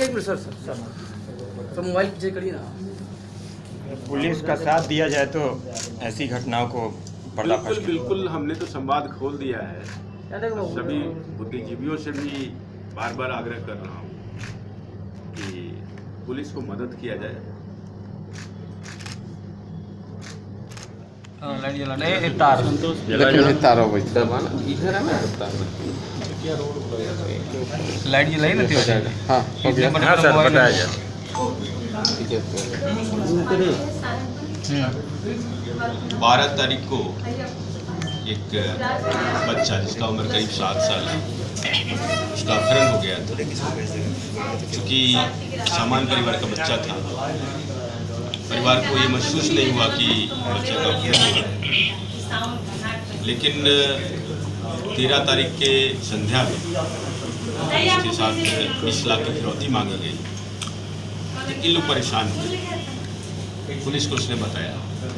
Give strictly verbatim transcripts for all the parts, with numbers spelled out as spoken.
एक minute sir sir sir sir mobile पीछे करिए ना। पुलिस का साथ दिया जाए तो ऐसी घटनाओं को पर्दाफाश बिल्कुल बिल्कुल हमने तो संवाद खोल दिया है। सभी बुद्धिजीवियों से भी बार बार आग्रह कर रहा हूँ कि पुलिस को मदद किया जाए। तार तार हो गई इधर है ना तार लाइट जलाई ना थी। हाँ हाँ सर बताया जाए। बारह तारीख को एक बच्चा जिसका उम्र करीब सात साल है उसका अपहरण हो गया था। क्योंकि सामान्य परिवार का बच्चा था, परिवार को ये महसूस नहीं हुआ कि बच्चे का अपहरण हुआ। लेकिन तेरह तारीख के संध्या में उसके साथ बीस लाख की फिरौती मांगी गई। इन लोग परेशान हुए, पुलिस को उसने बताया।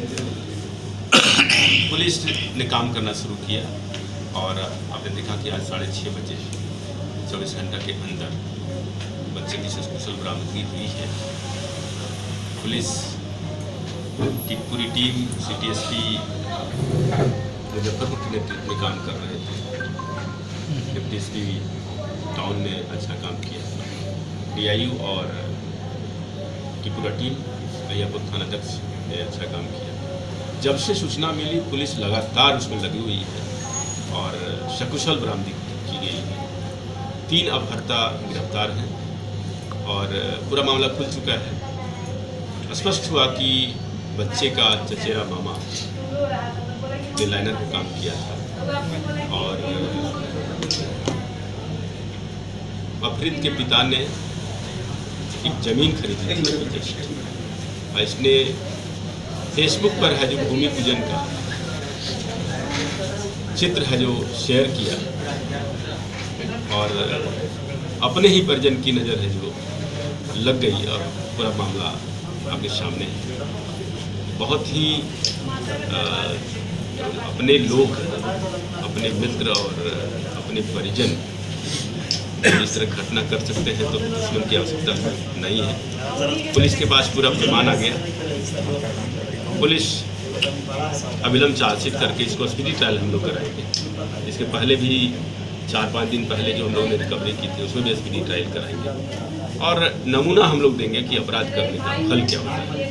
पुलिस ने काम करना शुरू किया और आपने देखा कि आज साढ़े छः बजे चौबीस घंटा के अंदर बच्चे की सकुशल बरामदगी हुई है। पुलिस की पूरी team city S P Muzaffarpur के नेतृत्व में काम कर रहे थे। डिप्टी एस पी टाउन ने अच्छा काम किया, डी आई यू और की पूरा टीम अय्यापुर थानाध्यक्ष ने अच्छा काम किया। जब से सूचना मिली पुलिस लगातार उसमें लगी हुई है और सकुशल बरामदगी की गई है। तीन अपहर्ता गिरफ्तार हैं और पूरा मामला खुल चुका है। स्पष्ट हुआ कि बच्चे का चचेरा मामा ने लाइनर को काम किया था और अपहृत के पिता ने एक जमीन खरीदी थी। इसने फेसबुक पर है जो भूमि पूजन का चित्र है जो शेयर किया और अपने ही परिजन की नज़र है जो लग गई और पूरा मामला आपके सामने है। बहुत ही आ, अपने लोग, अपने मित्र और अपने परिजन इस तरह घटना कर सकते हैं तो दुश्मन की आवश्यकता नहीं है। पुलिस के पास पूरा प्रमाण आ गया। पुलिस अविलंब चार्जशीट करके इसको स्पीडी ट्रायल हम लोग कराएंगे। इसके पहले भी चार पाँच दिन पहले जो हम लोगों ने रिकवरी की थी उसमें भी स्पीडी ट्रायल कराएंगे और नमूना हम लोग देंगे कि अपराध करने का फल क्या होता है।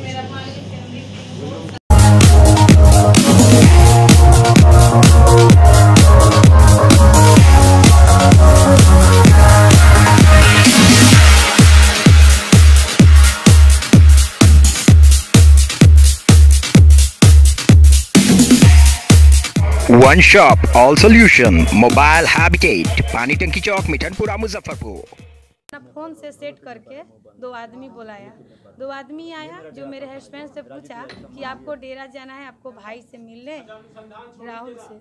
One shop all solution mobile habitat पानी टंकी चौक मिठनपुरा मुजफ्फरपुर। फोन से सेट करके दो आदमी बुलाया। दो आदमी आया जो मेरे हस्बैंड से पूछा कि आपको डेरा जाना है, आपको भाई से मिलने राहुल से।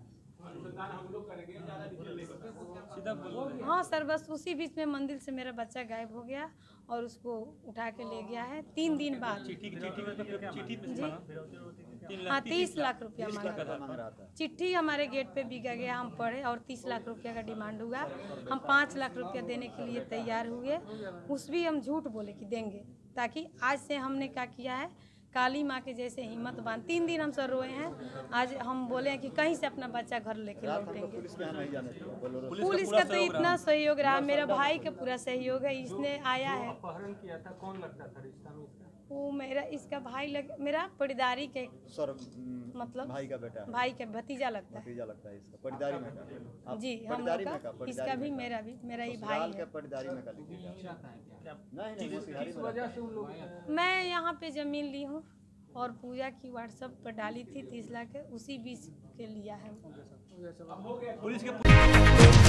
हाँ सर, बस उसी बीच में मंदिर से मेरा बच्चा गायब हो गया और उसको उठा के ले गया है तीन दिन बाद। हाँ, तीस लाख रुपया मांगा। चिट्ठी हमारे गेट पे बिका गया, हम पढ़े और तीस लाख रुपया का डिमांड हुआ। हम पाँच लाख रुपया देने के लिए तैयार हुए, उस भी हम झूठ बोले कि देंगे, ताकि आज से हमने क्या किया है, काली माँ के जैसे हिम्मत बांध। तीन दिन हम सर रोए हैं, आज हम बोले हैं कि कहीं से अपना बच्चा घर लेके लौटेंगे। पुलिस का तो इतना सहयोग रहा, मेरा भाई का पूरा सहयोग है, इसने आया है। अपहरण किया था, कौन लगता था रिश्ता में इसका? वो मेरा इसका भाई लग, मेरा पड़ीदारी के सर, मतलब भाई का बेटा, भाई का भतीजा लगता है। भतीजा लगता है इसका, पड़ीदारी में का। जी, हम लोग का, इसका भी मेरा भी मेरा ही भाई है। पड़ीदारी में का लीजिएगा। नहीं नहीं, मैं यहाँ पे जमीन ली हूँ और पूजा की व्हाट्सएप पर डाली थी तीस लाख, उसी बीच के लिया है।